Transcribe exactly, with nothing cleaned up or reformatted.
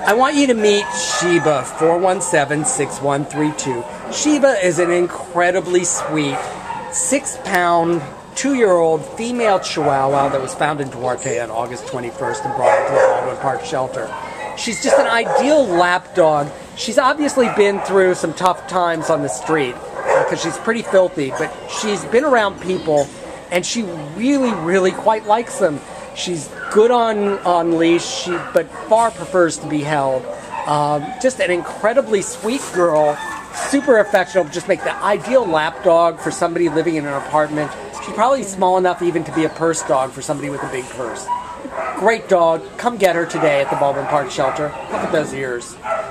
I want you to meet Sheba four one seven six one three two. Sheba is an incredibly sweet six-pound, two-year-old female Chihuahua that was found in Duarte on August twenty-first and brought into the Baldwin Park shelter. She's just an ideal lapdog. She's obviously been through some tough times on the street because uh, she's pretty filthy, but she's been around people and she really, really quite likes them. She's good on, on leash, she, but far prefers to be held. Um, just an incredibly sweet girl, super affectionate, just make the ideal lapdog for somebody living in an apartment. She's probably small enough even to be a purse dog for somebody with a big purse. Great dog. Come get her today at the Baldwin Park shelter. Look at those ears.